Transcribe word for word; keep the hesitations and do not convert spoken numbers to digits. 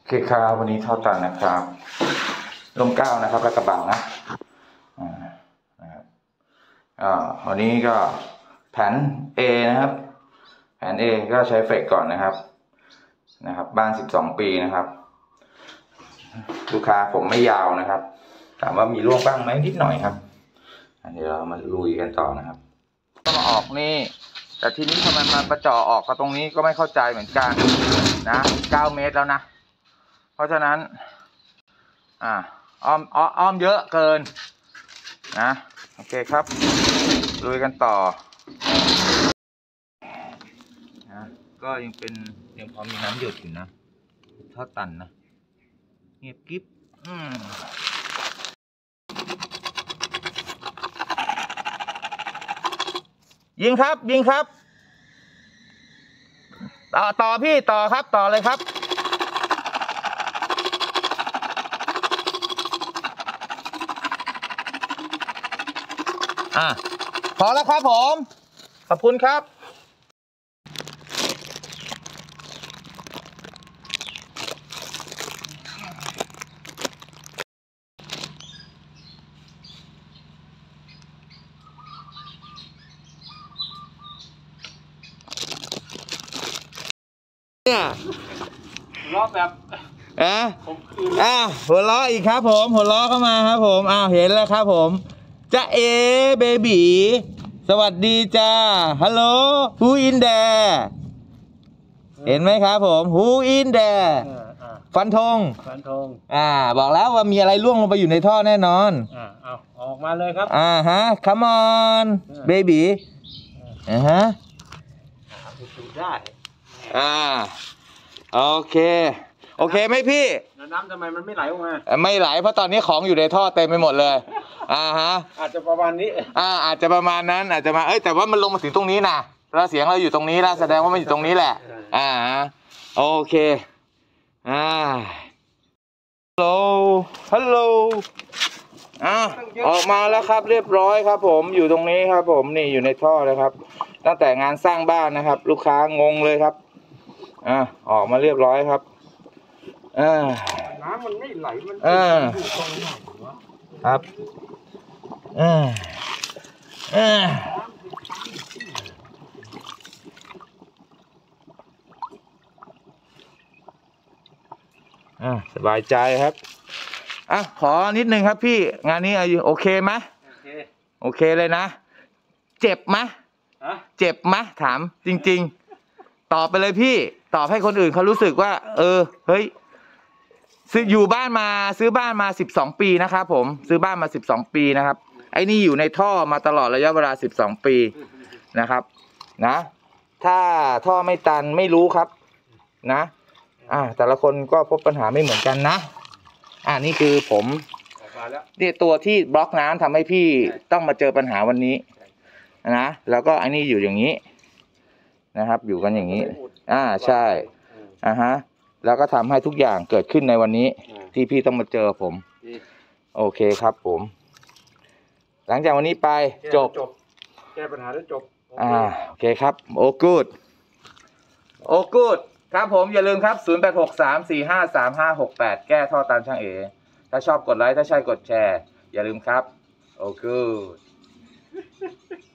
เคครับวันนี้ท่อตันนะครับลมเก้านะครับและกระบังนะอ่านะครับอ่าวันนี้ก็แผน A นะครับแผน A ก็ใช้เฟกก่อนนะครับนะครับบ้านสิบสองปีนะครับลูกค้าผมไม่ยาวนะครับถามว่ามีร่วงบ้างไหมนิดหน่อยครับอันนี้เรามาลุยกันต่อนะครับก็มาออกนี่แต่ทีนี้ทำไมมาประจ่อออกก็ตรงนี้ก็ไม่เข้าใจเหมือนกันนะเก้าเมตรแล้วนะเพราะฉะนั้นอ่าอ้อมอ้อมเยอะเกินนะโอเคครับลุยกันต่อนะก็ยังเป็นยังพอมีน้ำหยดอยู่นะท่อตันนะเงียบกิ๊บอืมยิงครับยิงครับต่อต่อพี่ต่อครับต่อเลยครับอ่ะพอแล้วครับผมขอบคุณครับเนี่ยหัวเราะแบบอ่ะอ่ะหัวเราะอีกครับผมหัวเราะเข้ามาครับผมอ้าวเห็นแล้วครับผมจ้าเอเบบีสวัสดีจ้าฮัลโหลฮูอินแดเห็นไหมครับผมฮูอินแดฟันธงฟันธงอ่าบอกแล้วว่ามีอะไรล่วงลงไปอยู่ในท่อแน่นอนอ่าเอาออกมาเลยครับอ่าฮะ come on baby อ่าฮะได้อ่าโอเคโอเคไหมพี่น้ำทำไมมันไม่ไหลออกมาไม่ไหลเพราะตอนนี้ของอยู่ในท่อเต็มไปหมดเลยอ่าฮะอาจจะประมาณนี้อ่าอาจจะประมาณนั้นอาจจะมาเอ้ยแต่ว่ามันลงมาถึงตรงนี้นะแล้วเสียงเราอยู่ตรงนี้แล้วแสดงว่ามันอยู่ตรงนี้แหละอ่าโอเคอ่าฮัลโหลฮัลโหลอ่าออกมาแล้วครับเรียบร้อยครับผมอยู่ตรงนี้ครับผมนี่อยู่ในท่อเลยครับตั้งแต่งานสร้างบ้านนะครับลูกค้างงเลยครับอ่าออกมาเรียบร้อยครับอ่าน้ำมันไม่ไหลมันอ่าครับอ่าอ่าอ่าสบายใจครับอ่ะขอนิดนึงครับพี่งานนี้โอเคไหมโอเคโอเคเลยนะเจ็บไหมเจ็บไหมถามจริงๆตอบไปเลยพี่ตอบให้คนอื่นเขารู้สึกว่าเออเฮ้ยซื้ออยู่บ้านมาซื้อบ้านมาสิบสองปีนะครับผมซื้อบ้านมาสิบสองปีนะครับไอ้นี่อยู่ในท่อมาตลอดระยะเวลาสิบสองปีนะครับนะถ้าท่อไม่ตันไม่รู้ครับนะอ่าแต่ละคนก็พบปัญหาไม่เหมือนกันนะอ่านี่คือผมนี่ตัวที่บล็อกน้ำทำให้พี่ต้องมาเจอปัญหาวันนี้นะแล้วก็อันนี้อยู่อย่างนี้นะครับอยู่กันอย่างนี้อ่าใช่อ่าฮะแล้วก็ทำให้ทุกอย่างเกิดขึ้นในวันนี้ที่พี่ต้องมาเจอผมโอเคครับผมหลังจากวันนี้ไปจบแก้ปัญหาแล้วจบอ่าโอเคครับโอกูดโอกูดครับผมอย่าลืมครับศูนย์ แปด หก สาม สี่ ห้า สาม ห้า หก แปดแก้ท่อตันช่างเอถ้าชอบกดไลค์ถ้าใช่กดแชร์อย่าลืมครับโอกูด